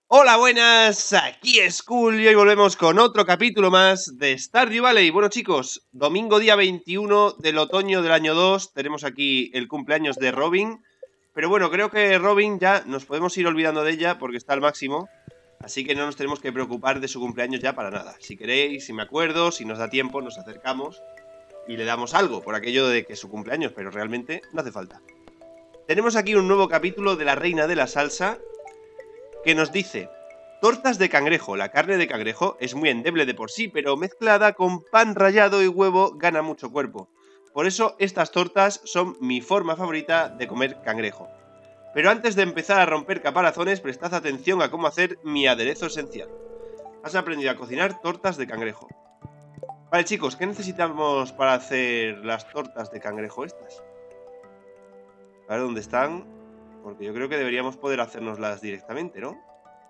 Hola, buenas, aquí es Cool y hoy volvemos con otro capítulo más de Stardew Valley. Bueno chicos, domingo día 21 del otoño del año 2, tenemos aquí el cumpleaños de Robin. Pero bueno, creo que Robin ya nos podemos ir olvidando de ella porque está al máximo. Así que no nos tenemos que preocupar de su cumpleaños ya para nada. Si queréis, si me acuerdo, si nos da tiempo, nos acercamos y le damos algo por aquello de que es su cumpleaños, pero realmente no hace falta. Tenemos aquí un nuevo capítulo de la Reina de la Salsa que nos dice: tortas de cangrejo. La carne de cangrejo es muy endeble de por sí, pero mezclada con pan rallado y huevo gana mucho cuerpo. Por eso estas tortas son mi forma favorita de comer cangrejo. Pero antes de empezar a romper caparazones, prestad atención a cómo hacer mi aderezo esencial. Has aprendido a cocinar tortas de cangrejo. Vale chicos, ¿qué necesitamos para hacer las tortas de cangrejo estas? A ver dónde están, porque yo creo que deberíamos poder hacernoslas directamente, ¿no?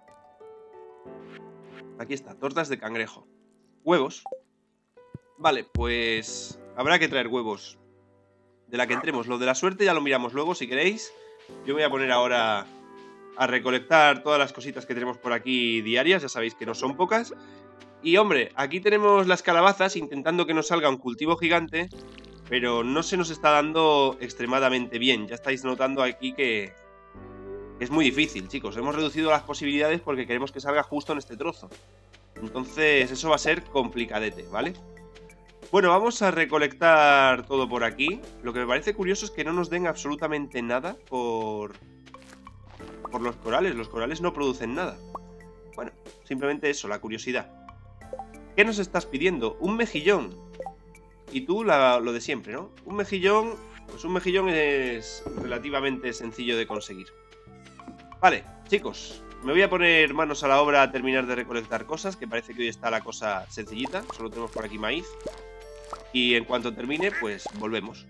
Aquí está, tortas de cangrejo. Huevos. Vale, pues habrá que traer huevos de la que entremos. Lo de la suerte ya lo miramos luego si queréis. Yo voy a poner ahora a recolectar todas las cositas que tenemos por aquí diarias. Ya sabéis que no son pocas. Y hombre, aquí tenemos las calabazas intentando que nos salga un cultivo gigante, pero no se nos está dando extremadamente bien. Ya estáis notando aquí que es muy difícil, chicos. Hemos reducido las posibilidades porque queremos que salga justo en este trozo. Entonces eso va a ser complicadete, ¿vale? Bueno, vamos a recolectar todo por aquí. Lo que me parece curioso es que no nos den absolutamente nada por los corales. Los corales no producen nada. Bueno, simplemente eso, la curiosidad. ¿Qué nos estás pidiendo? Un mejillón. Y tú lo de siempre, ¿no? Un mejillón, pues un mejillón es relativamente sencillo de conseguir. Vale, chicos, me voy a poner manos a la obra a terminar de recolectar cosas, que parece que hoy está la cosa sencillita. Solo tenemos por aquí maíz. Y en cuanto termine, pues volvemos.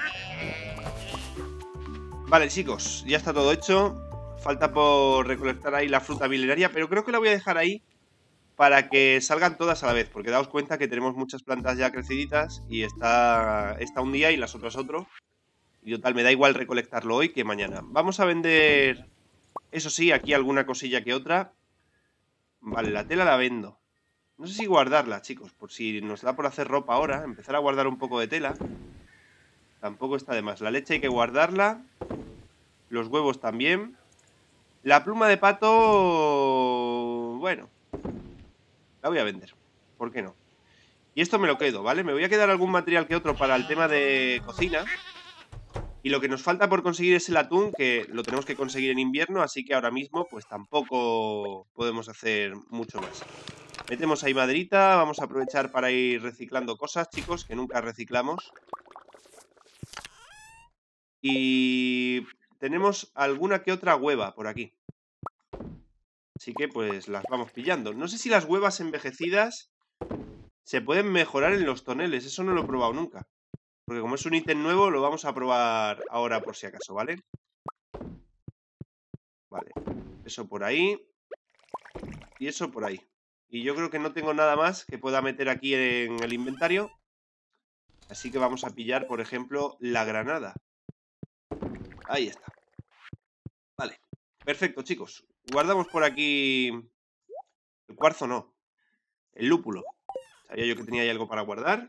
Vale, chicos, ya está todo hecho. Falta por recolectar ahí la fruta milenaria, pero creo que la voy a dejar ahí para que salgan todas a la vez, porque daos cuenta que tenemos muchas plantas ya creciditas y está un día y las otras otro. Y total, me da igual recolectarlo hoy que mañana. Vamos a vender, eso sí, aquí alguna cosilla que otra. Vale, la tela la vendo. No sé si guardarla, chicos, por si nos da por hacer ropa ahora, empezar a guardar un poco de tela. Tampoco está de más. La leche hay que guardarla. Los huevos también. La pluma de pato... Bueno, la voy a vender. ¿Por qué no? Y esto me lo quedo, ¿vale? Me voy a quedar algún material que otro para el tema de cocina. Y lo que nos falta por conseguir es el atún, que lo tenemos que conseguir en invierno, así que ahora mismo pues tampoco podemos hacer mucho más. Metemos ahí maderita, vamos a aprovechar para ir reciclando cosas, chicos, que nunca reciclamos. Y tenemos alguna que otra hueva por aquí. Así que pues las vamos pillando. No sé si las huevas envejecidas se pueden mejorar en los toneles. Eso no lo he probado nunca. Porque como es un ítem nuevo, lo vamos a probar ahora por si acaso, ¿vale? Vale. Eso por ahí. Y eso por ahí. Y yo creo que no tengo nada más que pueda meter aquí en el inventario. Así que vamos a pillar, por ejemplo, la granada. Ahí está. Vale. Perfecto, chicos. Guardamos por aquí... El cuarzo no. El lúpulo. Sabía yo que tenía ahí algo para guardar.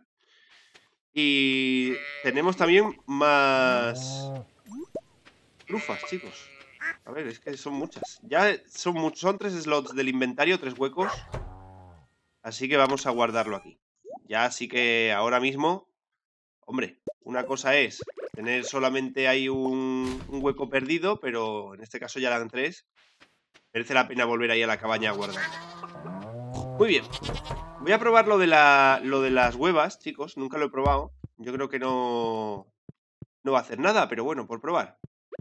Y tenemos también más trufas, chicos. A ver, es que son muchas. Ya son 3 slots del inventario, 3 huecos. Así que vamos a guardarlo aquí. Ya sí que ahora mismo... Hombre, una cosa es tener solamente ahí un hueco perdido, pero en este caso ya eran 3. Merece la pena volver ahí a la cabaña a guardar. Muy bien. Voy a probar lo de las huevas, chicos. Nunca lo he probado. Yo creo que no va a hacer nada, pero bueno, por probar.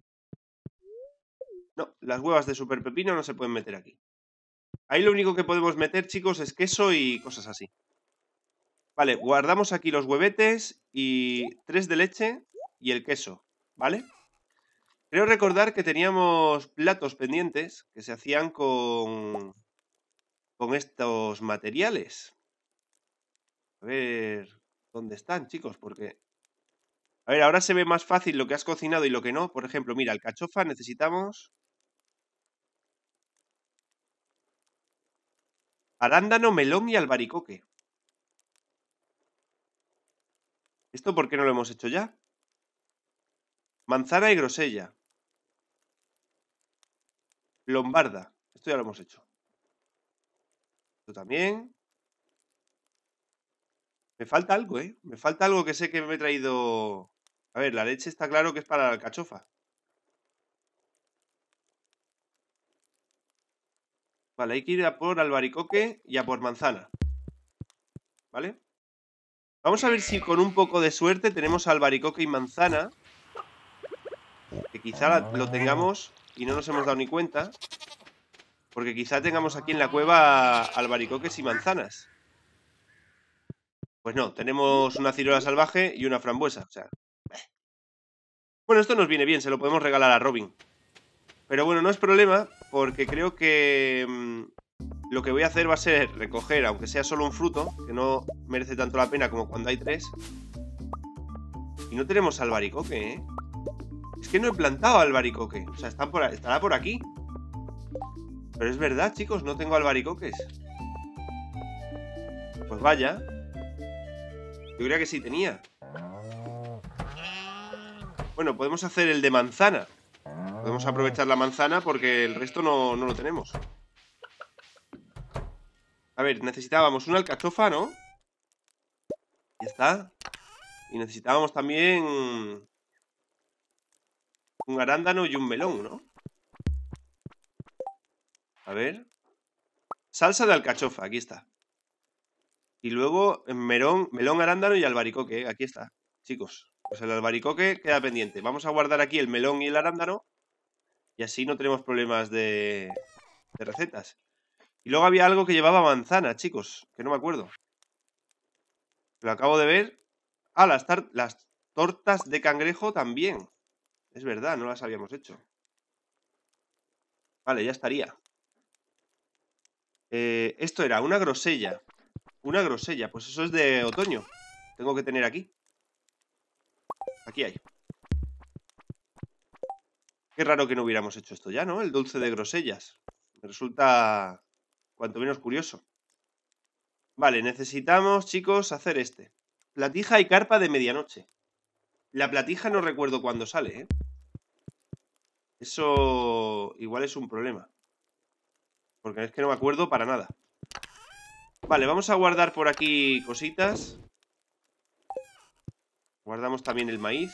No, las huevas de super pepino no se pueden meter aquí. Ahí lo único que podemos meter, chicos, es queso y cosas así. Vale, guardamos aquí los huevetes y 3 de leche y el queso, ¿vale? Creo recordar que teníamos platos pendientes que se hacían con estos materiales. A ver, ¿dónde están, chicos? Porque... A ver, ahora se ve más fácil lo que has cocinado y lo que no. Por ejemplo, mira, alcachofa necesitamos Arándano, melón y albaricoque. ¿Esto por qué no lo hemos hecho ya? Manzana y grosella. Lombarda. Esto ya lo hemos hecho. Esto también. Me falta algo, ¿eh? Me falta algo que sé que me he traído... A ver, la leche está claro que es para la alcachofa. Vale, hay que ir a por albaricoque y a por manzana. ¿Vale? Vamos a ver si con un poco de suerte tenemos albaricoque y manzana. Que quizá lo tengamos y no nos hemos dado ni cuenta. Porque quizá tengamos aquí en la cueva albaricoques y manzanas. Pues no, tenemos una ciruela salvaje y una frambuesa. O sea... Bueno, esto nos viene bien, se lo podemos regalar a Robin. Pero bueno, no es problema, porque creo que lo que voy a hacer va a ser recoger, aunque sea solo un fruto, que no merece tanto la pena como cuando hay 3. Y no tenemos albaricoque, ¿eh? Es que no he plantado albaricoque. O sea, estará por aquí. Pero es verdad, chicos, no tengo albaricoques. Pues vaya. Yo creía que sí tenía. Bueno, podemos hacer el de manzana. Podemos aprovechar la manzana porque el resto no lo tenemos. A ver, necesitábamos una alcachofa, ¿no? Ya está. Y necesitábamos también un arándano y un melón, ¿no? A ver. Salsa de alcachofa, aquí está. Y luego melón, arándano y albaricoque, aquí está, chicos. Pues el albaricoque queda pendiente. Vamos a guardar aquí el melón y el arándano. Y así no tenemos problemas de recetas. Y luego había algo que llevaba manzana, chicos, que no me acuerdo. Lo acabo de ver. Ah, las tortas de cangrejo también. Es verdad, no las habíamos hecho. Vale, ya estaría. Esto era una grosella. Una grosella, pues eso es de otoño. Tengo que tener aquí. Aquí hay. Qué raro que no hubiéramos hecho esto ya, ¿no? El dulce de grosellas. Me resulta cuanto menos curioso. Vale, necesitamos, chicos, hacer este. Platija y carpa de medianoche. La platija no recuerdo cuándo sale, ¿eh? Eso igual es un problema. Porque es que no me acuerdo para nada. Vale, vamos a guardar por aquí cositas. Guardamos también el maíz.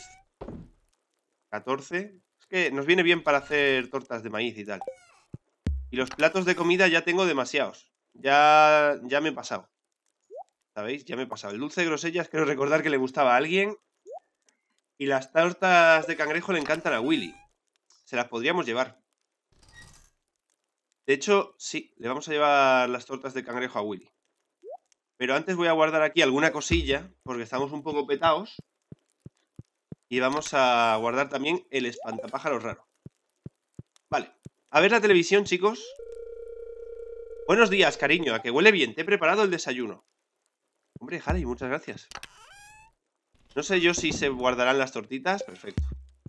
14. Es que nos viene bien para hacer tortas de maíz y tal. Y los platos de comida ya tengo demasiados. Ya me he pasado. ¿Sabéis? Ya me he pasado. El dulce de grosellas creo recordar que le gustaba a alguien. Y las tortas de cangrejo le encantan a Willy. Se las podríamos llevar. De hecho, sí, le vamos a llevar las tortas de cangrejo a Willy. Pero antes voy a guardar aquí alguna cosilla, porque estamos un poco petados. Y vamos a guardar también el espantapájaros raro. Vale. A ver la televisión, chicos. Buenos días, cariño. A que huele bien. Te he preparado el desayuno. Hombre, Harry, muchas gracias. No sé yo si se guardarán las tortitas. Perfecto.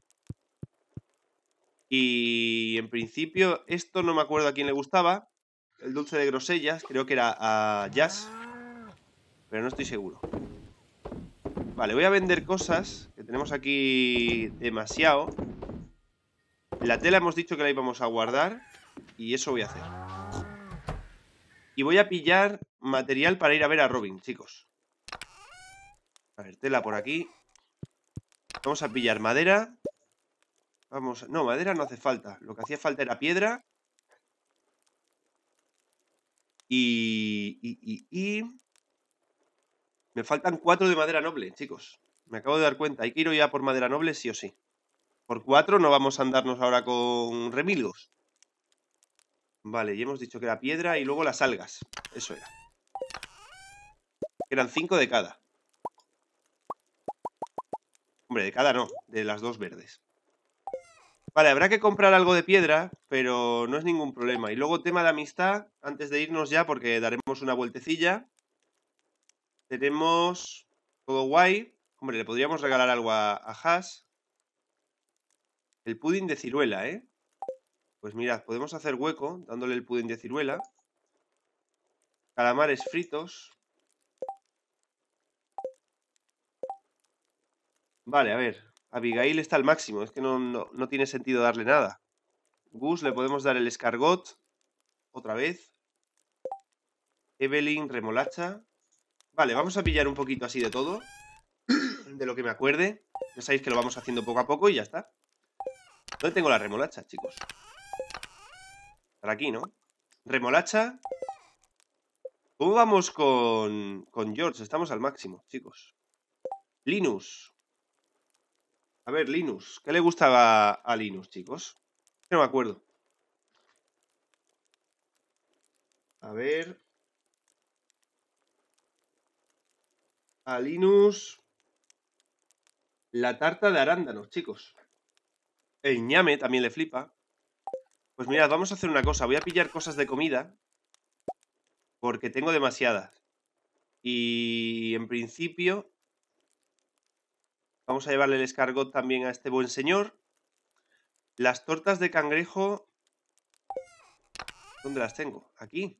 Y en principio, esto no me acuerdo a quién le gustaba. El dulce de grosellas, creo que era a Jazz. Pero no estoy seguro. Vale, voy a vender cosas que tenemos aquí demasiado. La tela hemos dicho que la íbamos a guardar. Y eso voy a hacer. Y voy a pillar material para ir a ver a Robin, chicos. A ver, tela por aquí. Vamos a pillar madera. Vamos, no, madera no hace falta. Lo que hacía falta era piedra. Y me faltan 4 de madera noble, chicos. Me acabo de dar cuenta. Hay que ir ya por madera noble sí o sí. Por 4 no vamos a andarnos ahora con remilgos. Vale, y hemos dicho que era piedra y luego las algas. Eso era. Eran 5 de cada. Hombre, de cada no, de las 2 verdes. Vale, habrá que comprar algo de piedra, pero no es ningún problema. Y luego tema de amistad, antes de irnos ya, porque daremos una vueltecilla. Tenemos todo guay. Hombre, le podríamos regalar algo a Haas. El pudín de ciruela, ¿eh? Pues mirad, podemos hacer hueco dándole el pudín de ciruela. calamares fritos. Vale, a ver. Abigail está al máximo. Es que no tiene sentido darle nada. Gus le podemos dar el escargot. Otra vez. Evelyn, remolacha. Vale, vamos a pillar un poquito así de todo. De lo que me acuerde. Ya sabéis que lo vamos haciendo poco a poco y ya está. ¿Dónde tengo la remolacha, chicos? Por aquí, ¿no? Remolacha. ¿Cómo vamos con George? Estamos al máximo, chicos. Linus. A ver, Linus. ¿Qué le gustaba a Linus, chicos? No me acuerdo. A ver. A Linus. La tarta de arándanos, chicos. El ñame también le flipa. Pues mirad, vamos a hacer una cosa. Voy a pillar cosas de comida. Porque tengo demasiadas. Y en principio vamos a llevarle el escargot también a este buen señor. Las tortas de cangrejo. ¿Dónde las tengo? Aquí.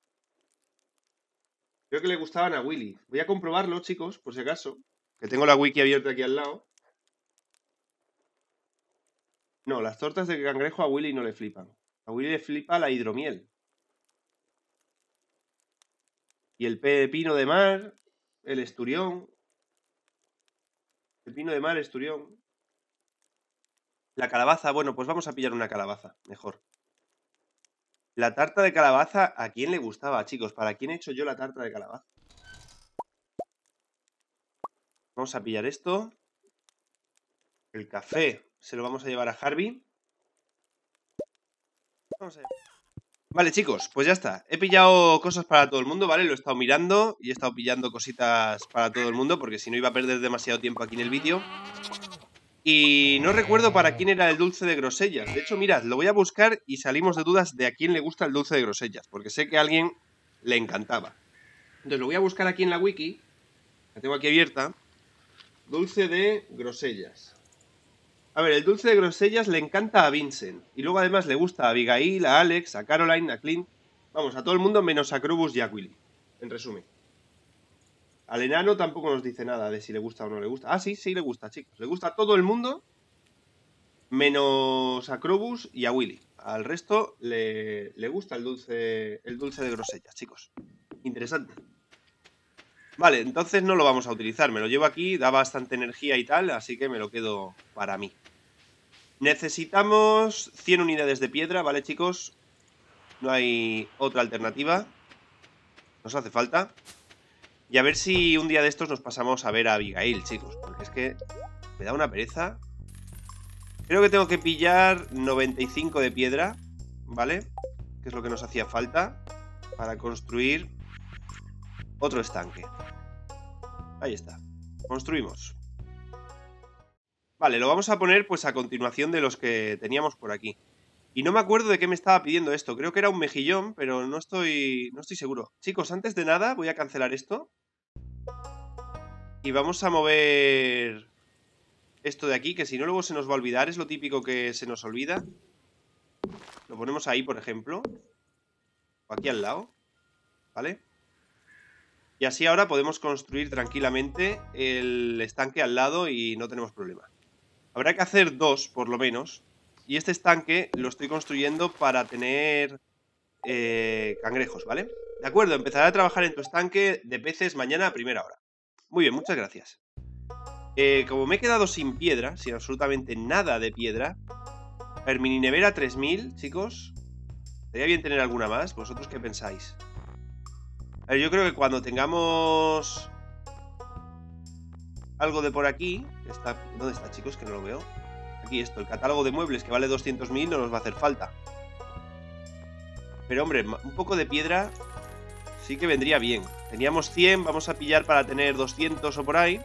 Creo que le gustaban a Willy. Voy a comprobarlo, chicos, por si acaso. Que tengo la wiki abierta aquí al lado. No, las tortas de cangrejo a Willy no le flipan. A Willy le flipa la hidromiel. Y el pepino de mar, el esturión. Pepino de mar, esturión. La calabaza, bueno, pues vamos a pillar una calabaza, mejor. La tarta de calabaza, ¿a quién le gustaba, chicos? ¿Para quién he hecho yo la tarta de calabaza? Vamos a pillar esto. El café se lo vamos a llevar a Harvey. Vale, chicos, pues ya está. He pillado cosas para todo el mundo, ¿vale? Lo he estado mirando y he estado pillando cositas para todo el mundo porque si no iba a perder demasiado tiempo aquí en el vídeo. Y no recuerdo para quién era el dulce de grosellas. De hecho, mirad, lo voy a buscar y salimos de dudas de a quién le gusta el dulce de grosellas, porque sé que a alguien le encantaba. Entonces lo voy a buscar aquí en la wiki. La tengo aquí abierta. Dulce de grosellas. A ver, el dulce de grosellas le encanta a Vincent. Y luego además le gusta a Abigail, a Alex, a Caroline, a Clint. Vamos, a todo el mundo menos a Krobus y a Willy. En resumen. Al enano tampoco nos dice nada de si le gusta o no le gusta. Ah, sí, sí le gusta, chicos. Le gusta a todo el mundo menos a Krobus y a Willy. Al resto le gusta el dulce de grosellas, chicos. Interesante. Vale, entonces no lo vamos a utilizar. Me lo llevo aquí, da bastante energía y tal, así que me lo quedo para mí. Necesitamos 100 unidades de piedra, ¿vale, chicos? No hay otra alternativa. Nos hace falta. Y a ver si un día de estos nos pasamos a ver a Abigail, chicos. Porque es que me da una pereza. Creo que tengo que pillar 95 de piedra, ¿vale? Que es lo que nos hacía falta para construir otro estanque. Ahí está. Construimos. Vale, lo vamos a poner pues a continuación de los que teníamos por aquí. Y no me acuerdo de qué me estaba pidiendo esto. Creo que era un mejillón, pero no estoy seguro. Chicos, antes de nada voy a cancelar esto. Y vamos a mover esto de aquí, que si no luego se nos va a olvidar. Es lo típico que se nos olvida. Lo ponemos ahí, por ejemplo. O aquí al lado. ¿Vale? Y así ahora podemos construir tranquilamente el estanque al lado y no tenemos problema. Habrá que hacer dos, por lo menos. Y este estanque lo estoy construyendo para tener cangrejos, ¿vale? De acuerdo, empezaré a trabajar en tu estanque de peces mañana a primera hora. Muy bien, muchas gracias. Como me he quedado sin piedra, sin absolutamente nada de piedra. A ver, mini nevera 3000, chicos. Sería bien tener alguna más. ¿Vosotros qué pensáis? A ver, yo creo que cuando tengamos algo de por aquí... ¿Dónde está, chicos? Que no lo veo. Aquí esto, el catálogo de muebles que vale 200.000 no nos va a hacer falta. Pero hombre, un poco de piedra sí que vendría bien. Teníamos 100, vamos a pillar para tener 200 o por ahí.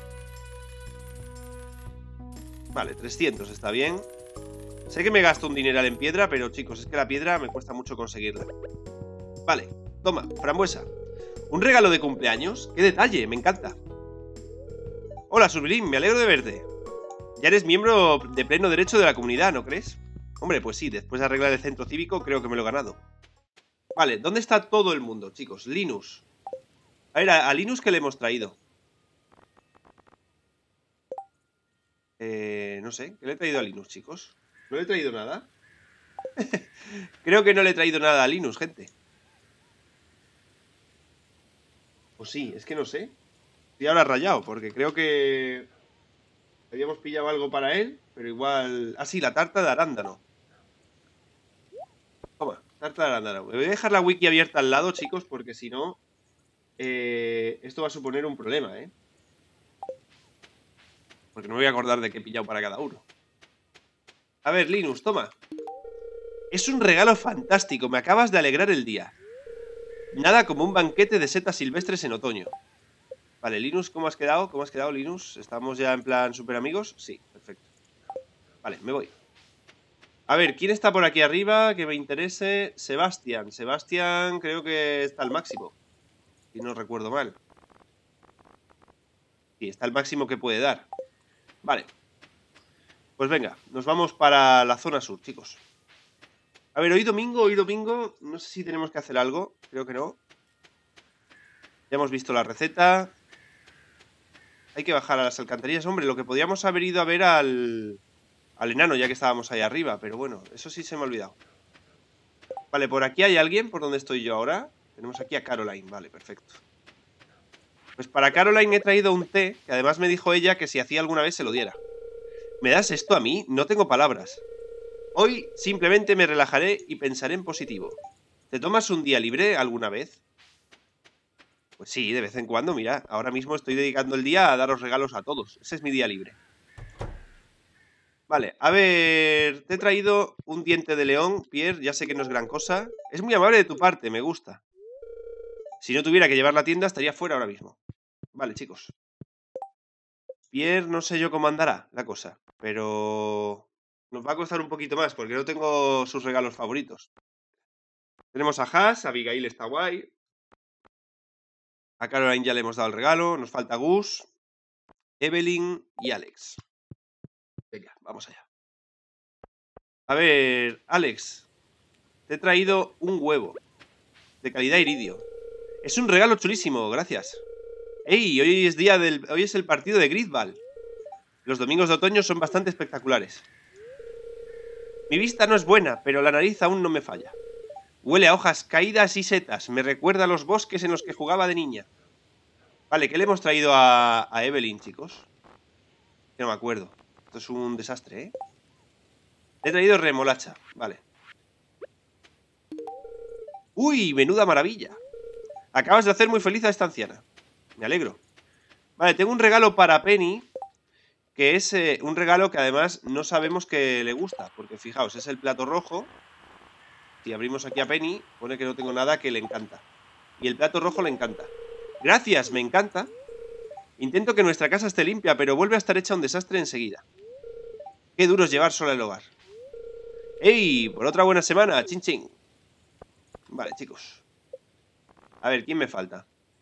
Vale, 300 está bien. Sé que me gasto un dineral en piedra, pero chicos, es que la piedra me cuesta mucho conseguirla. Vale, toma, frambuesa. Un regalo de cumpleaños. ¡Qué detalle! Me encanta. Hola, Surbilín, me alegro de verte. Ya eres miembro de pleno derecho de la comunidad, ¿no crees? Hombre, pues sí, después de arreglar el centro cívico creo que me lo he ganado. Vale, ¿dónde está todo el mundo, chicos? Linus. A ver, a Linus, ¿qué le hemos traído? No sé, ¿qué le he traído a Linus, chicos? ¿No le he traído nada? Creo que no le he traído nada a Linus, gente. O sí, es que no sé. Estoy ahora rayado, porque creo que habíamos pillado algo para él, pero igual... Ah, sí, la tarta de arándano. Toma, tarta de arándano. Me voy a dejar la wiki abierta al lado, chicos, porque si no... esto va a suponer un problema, ¿eh? Porque no me voy a acordar de qué he pillado para cada uno. A ver, Linus, toma. Es un regalo fantástico, me acabas de alegrar el día. Nada como un banquete de setas silvestres en otoño. Vale, Linus, ¿cómo has quedado? ¿Cómo has quedado, Linus? ¿Estamos ya en plan super amigos? Sí, perfecto. Vale, me voy. A ver, ¿quién está por aquí arriba que me interese? Sebastián. Sebastián creo que está al máximo. Si no recuerdo mal. Sí, está al máximo que puede dar. Vale. Pues venga, nos vamos para la zona sur, chicos. A ver, hoy domingo, no sé si tenemos que hacer algo. Creo que no. Ya hemos visto la receta. Hay que bajar a las alcantarillas. Hombre, lo que podíamos haber ido a ver al enano, ya que estábamos ahí arriba. Pero bueno, eso sí se me ha olvidado. Vale, por aquí hay alguien, por donde estoy yo ahora. Tenemos aquí a Caroline, vale, perfecto. Pues para Caroline he traído un té, que además me dijo ella que si hacía alguna vez se lo diera. ¿Me das esto a mí? No tengo palabras. Hoy simplemente me relajaré y pensaré en positivo. ¿Te tomas un día libre alguna vez? Pues sí, de vez en cuando, mira. Ahora mismo estoy dedicando el día a daros regalos a todos. Ese es mi día libre. Vale, a ver... Te he traído un diente de león, Pierre. Ya sé que no es gran cosa. Es muy amable de tu parte, me gusta. Si no tuviera que llevar la tienda, estaría fuera ahora mismo. Vale, chicos. Pierre, no sé yo cómo andará la cosa, pero... Nos va a costar un poquito más, porque no tengo sus regalos favoritos. Tenemos a Haas, Abigail está guay. A Caroline ya le hemos dado el regalo. Nos falta Gus, Evelyn y Alex. Venga, vamos allá. A ver, Alex. Te he traído un huevo. De calidad iridio. Es un regalo chulísimo, gracias. ¡Ey! Hoy es el partido de Gridball. Los domingos de otoño son bastante espectaculares. Mi vista no es buena, pero la nariz aún no me falla. Huele a hojas caídas y setas. Me recuerda a los bosques en los que jugaba de niña. Vale, ¿qué le hemos traído a Evelyn, chicos? Que no me acuerdo. Esto es un desastre, ¿eh? Le he traído remolacha. Vale. ¡Uy! ¡Menuda maravilla! Acabas de hacer muy feliz a esta anciana. Me alegro. Vale, tengo un regalo para Penny, que es un regalo que además no sabemos que le gusta, porque fijaos, es el plato rojo. Si abrimos aquí a Penny, pone que no tengo nada que le encanta. Y el plato rojo le encanta. Gracias, me encanta. Intento que nuestra casa esté limpia, pero vuelve a estar hecha un desastre enseguida. Qué duro es llevar sola el hogar. ¡Ey! Por otra buena semana, chin chin. Vale, chicos. A ver, ¿quién me falta?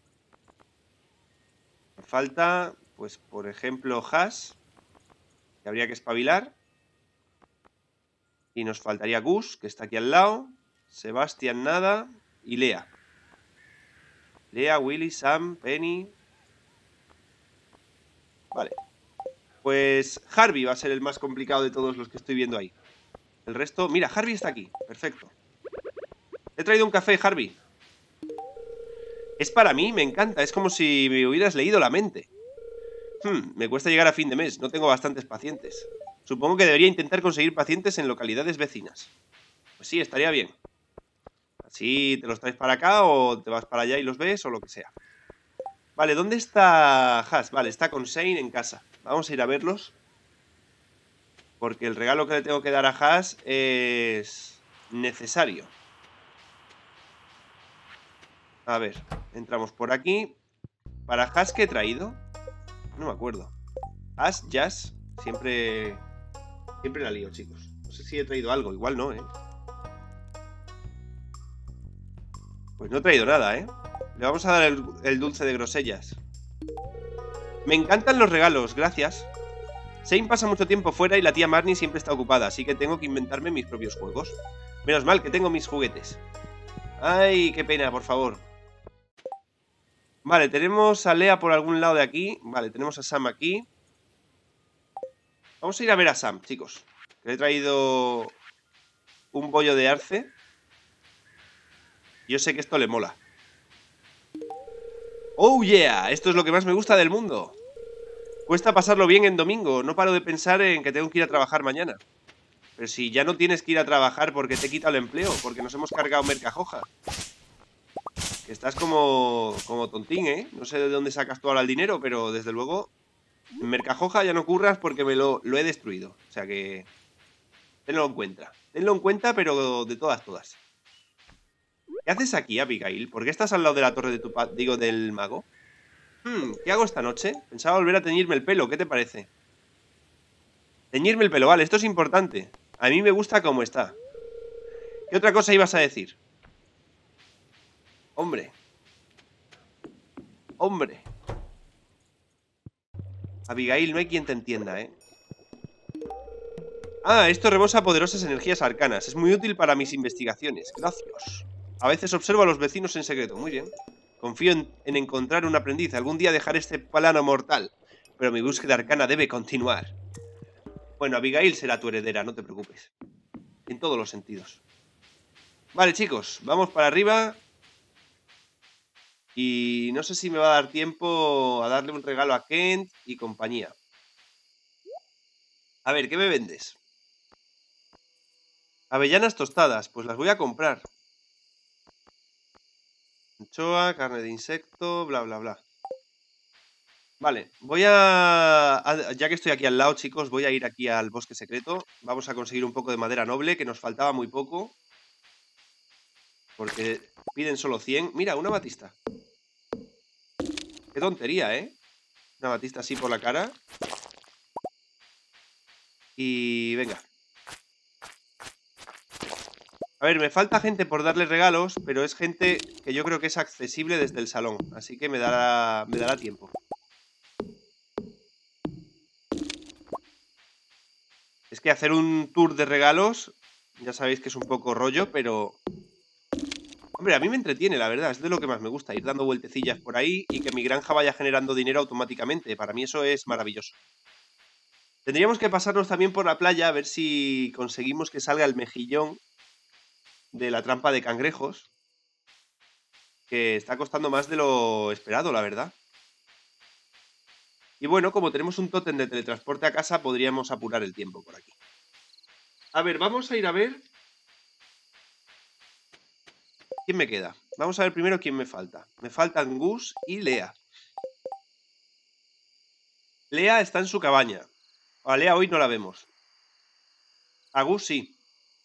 Me falta, pues, por ejemplo, Haas, que habría que espabilar. Y nos faltaría Gus, que está aquí al lado. Sebastián nada. Y Lea. Lea, Willy, Sam, Penny. Vale. Pues Harvey va a ser el más complicado de todos los que estoy viendo ahí. El resto... Mira, Harvey está aquí. Perfecto. He traído un café, Harvey. Es para mí, me encanta. Es como si me hubieras leído la mente. Me cuesta llegar a fin de mes. No tengo bastantes pacientes. Supongo que debería intentar conseguir pacientes en localidades vecinas. Pues sí, estaría bien. Así te los traes para acá o te vas para allá y los ves o lo que sea. Vale, ¿dónde está Haas? Vale, está con Shane en casa. Vamos a ir a verlos. Porque el regalo que le tengo que dar a Haas es necesario. A ver, entramos por aquí. ¿Para Haas qué he traído? No me acuerdo. Haas, Jazz. Siempre la lío, chicos. No sé si he traído algo. Igual no, ¿eh? Pues no he traído nada, ¿eh? Le vamos a dar el dulce de grosellas. Me encantan los regalos, gracias. Shane pasa mucho tiempo fuera y la tía Marnie siempre está ocupada, así que tengo que inventarme mis propios juegos. Menos mal que tengo mis juguetes. Ay, qué pena, por favor. Vale, tenemos a Lea por algún lado de aquí. Vale, tenemos a Sam aquí. Vamos a ir a ver a Sam, chicos. Le he traído un bollo de arce. Yo sé que esto le mola. ¡Oh, yeah! Esto es lo que más me gusta del mundo. Cuesta pasarlo bien en domingo. No paro de pensar en que tengo que ir a trabajar mañana. Pero si ya no tienes que ir a trabajar porque te he quitado el empleo, porque nos hemos cargado Mercajoja. Que estás como tontín, ¿eh? No sé de dónde sacas tú ahora el dinero, pero desde luego en Mercajoja ya no curras porque lo he destruido. O sea que tenlo en cuenta. Tenlo en cuenta, pero de todas. ¿Qué haces aquí, Abigail? ¿Por qué estás al lado de la torre de del mago? ¿Qué hago esta noche? Pensaba volver a teñirme el pelo, ¿qué te parece? Teñirme el pelo, vale, esto es importante. A mí me gusta como está. ¿Qué otra cosa ibas a decir? Hombre. Abigail, no hay quien te entienda, ¿eh? Ah, esto rebosa poderosas energías arcanas. Es muy útil para mis investigaciones. Gracias. A veces observo a los vecinos en secreto. Muy bien. Confío en encontrar un aprendiz. Algún día dejaré este plano mortal. Pero mi búsqueda arcana debe continuar. Bueno, Abigail será tu heredera, no te preocupes. En todos los sentidos. Vale, chicos, vamos para arriba. Y no sé si me va a dar tiempo a darle un regalo a Kent y compañía. A ver, ¿qué me vendes? Avellanas tostadas, pues las voy a comprar. Anchoa, carne de insecto, bla, bla, bla. Vale, ya que estoy aquí al lado, chicos, voy a ir aquí al bosque secreto. Vamos a conseguir un poco de madera noble, que nos faltaba muy poco. Porque piden solo 100. Mira, una batista. Qué tontería, ¿eh? Una batista así por la cara. Y venga. A ver, me falta gente por darle regalos, pero es gente que yo creo que es accesible desde el salón. Así que me dará tiempo. Es que hacer un tour de regalos, ya sabéis que es un poco rollo, pero... Hombre, a mí me entretiene, la verdad. Es de lo que más me gusta, ir dando vueltecillas por ahí y que mi granja vaya generando dinero automáticamente. Para mí eso es maravilloso. Tendríamos que pasarnos también por la playa a ver si conseguimos que salga el mejillón de la trampa de cangrejos, que está costando más de lo esperado, la verdad. Y bueno, como tenemos un tótem de teletransporte a casa, podríamos apurar el tiempo por aquí. A ver, vamos a ir a ver... ¿Quién me queda? Vamos a ver primero quién me falta. Me faltan Gus y Lea. Lea está en su cabaña. A Lea hoy no la vemos. A Gus sí.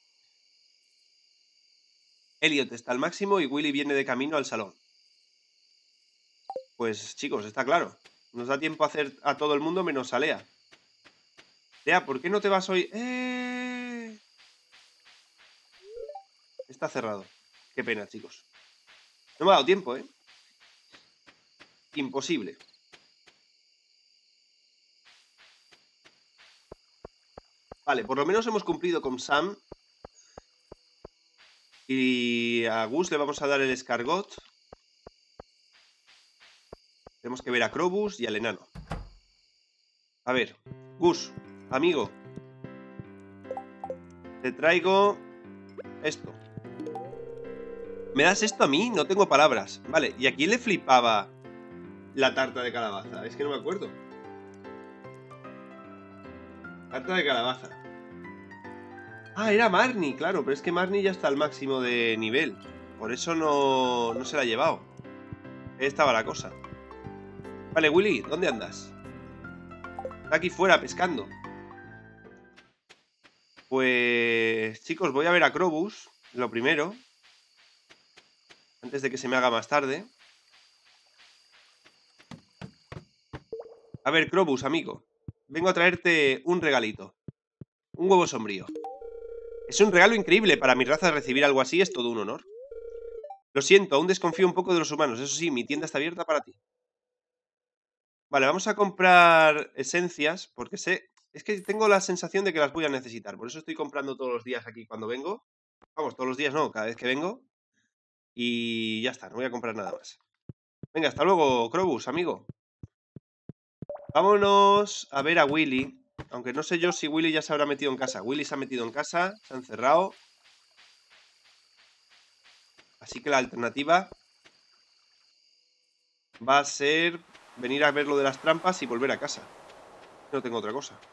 Elliot está al máximo y Willy viene de camino al salón. Pues chicos, está claro. Nos da tiempo a hacer a todo el mundo menos a Lea. Lea, ¿por qué no te vas hoy? Está cerrado. Qué pena, chicos. No me ha dado tiempo, ¿eh? Imposible. Vale, por lo menos hemos cumplido con Sam. Y a Gus le vamos a dar el escargot. Tenemos que ver a Krobus y al enano. A ver, Gus, amigo. Te traigo esto. ¿Me das esto a mí? No tengo palabras. Vale, ¿y a quién le flipaba la tarta de calabaza? Es que no me acuerdo. Tarta de calabaza. Ah, era Marnie, claro, pero es que Marnie ya está al máximo de nivel. Por eso no se la ha llevado. Ahí estaba la cosa. Vale, Willy, ¿dónde andas? Está aquí fuera pescando. Pues, chicos, voy a ver a Krobus, lo primero. Antes de que se me haga más tarde. A ver, Krobus, amigo. Vengo a traerte un regalito. Un huevo sombrío. Es un regalo increíble. Para mi raza recibir algo así es todo un honor. Lo siento, aún desconfío un poco de los humanos. Eso sí, mi tienda está abierta para ti. Vale, vamos a comprar esencias, porque sé... Es que tengo la sensación de que las voy a necesitar. Por eso estoy comprando todos los días aquí cuando vengo. Vamos, todos los días no, cada vez que vengo. Y ya está, no voy a comprar nada más. Venga, hasta luego, Krobus, amigo. Vámonos a ver a Willy. Aunque no sé yo si Willy ya se habrá metido en casa. Willy se ha metido en casa, se ha encerrado. Así que la alternativa va a ser venir a ver lo de las trampas y volver a casa. No tengo otra cosa.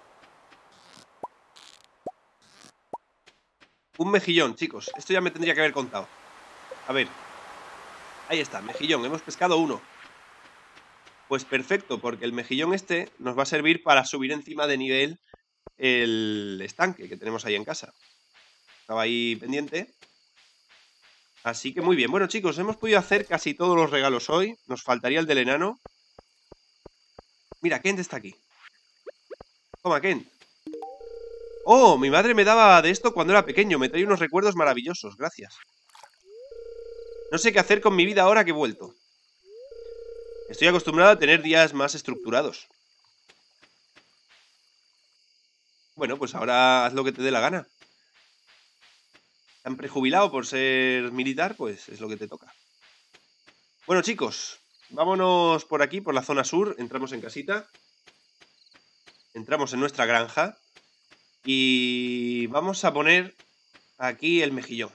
Un mejillón, chicos. Esto ya me tendría que haber contado. A ver. Ahí está, mejillón. Hemos pescado uno. Pues perfecto, porque el mejillón este nos va a servir para subir encima de nivel el estanque que tenemos ahí en casa. Estaba ahí pendiente. Así que muy bien. Bueno, chicos, hemos podido hacer casi todos los regalos hoy. Nos faltaría el del enano. Mira, Kent está aquí. Toma, Kent. ¡Oh! Mi madre me daba de esto cuando era pequeño. Me trae unos recuerdos maravillosos. Gracias. No sé qué hacer con mi vida ahora que he vuelto. Estoy acostumbrado a tener días más estructurados. Bueno, pues ahora haz lo que te dé la gana. ¿Tan prejubilado por ser militar? Pues es lo que te toca. Bueno, chicos, vámonos por aquí, por la zona sur. Entramos en casita. Entramos en nuestra granja. Y vamos a poner aquí el mejillón.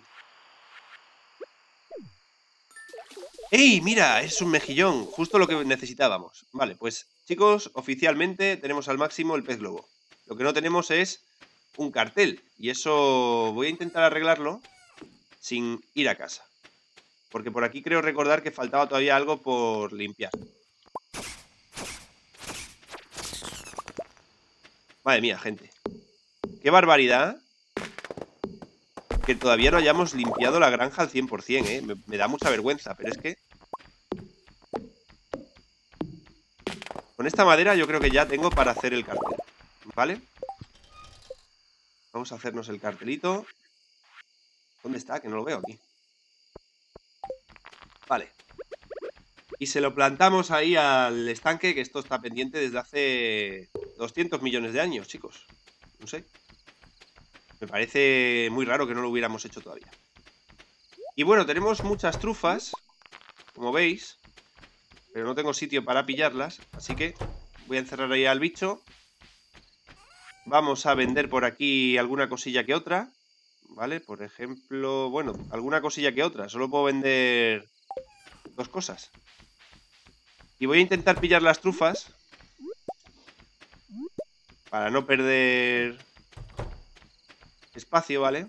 ¡Ey! Mira, es un mejillón. Justo lo que necesitábamos. Vale, pues chicos, oficialmente tenemos al máximo el pez globo. Lo que no tenemos es un cartel. Y eso voy a intentar arreglarlo sin ir a casa. Porque por aquí creo recordar que faltaba todavía algo por limpiar. Madre mía, gente. ¡Qué barbaridad! Que todavía no hayamos limpiado la granja al 100%, ¿eh? Me da mucha vergüenza, pero es que... Con esta madera yo creo que ya tengo para hacer el cartel, ¿vale? Vamos a hacernos el cartelito. ¿Dónde está? Que no lo veo aquí. Vale. Y se lo plantamos ahí al estanque, que esto está pendiente desde hace 200 millones de años, chicos. No sé. Me parece muy raro que no lo hubiéramos hecho todavía. Y bueno, tenemos muchas trufas, como veis, pero no tengo sitio para pillarlas, así que voy a encerrar ahí al bicho. Vamos a vender por aquí alguna cosilla que otra, ¿vale? Por ejemplo, bueno, alguna cosilla que otra. Solo puedo vender 2 cosas. Y voy a intentar pillar las trufas para no perder espacio, ¿vale?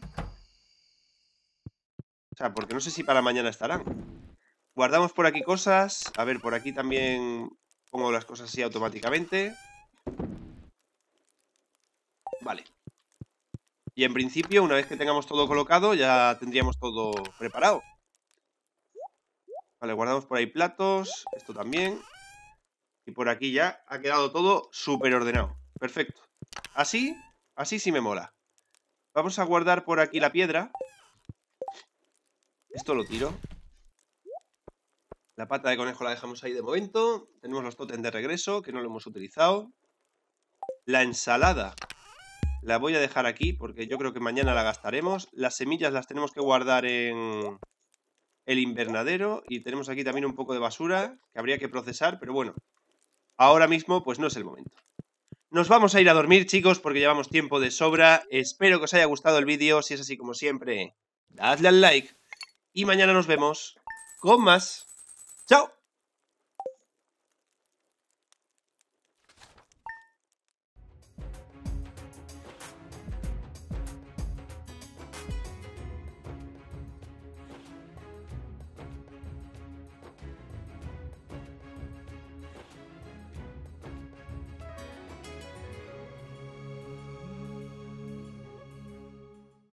O sea, porque no sé si para mañana estarán. Guardamos por aquí cosas. A ver, por aquí también pongo las cosas así automáticamente. Vale. Y en principio, una vez que tengamos todo colocado, ya tendríamos todo preparado. Vale, guardamos por ahí platos. Esto también. Y por aquí ya ha quedado todo súper ordenado. Perfecto. Así sí me mola. Vamos a guardar por aquí la piedra. Esto lo tiro. La pata de conejo la dejamos ahí de momento. Tenemos los tótems de regreso, que no lo hemos utilizado. La ensalada la voy a dejar aquí, porque yo creo que mañana la gastaremos. Las semillas las tenemos que guardar en el invernadero. Y tenemos aquí también un poco de basura, que habría que procesar, pero bueno. Ahora mismo, pues no es el momento. Nos vamos a ir a dormir, chicos, porque llevamos tiempo de sobra. Espero que os haya gustado el vídeo. Si es así, como siempre, dadle al like. Y mañana nos vemos con más. ¡Chao!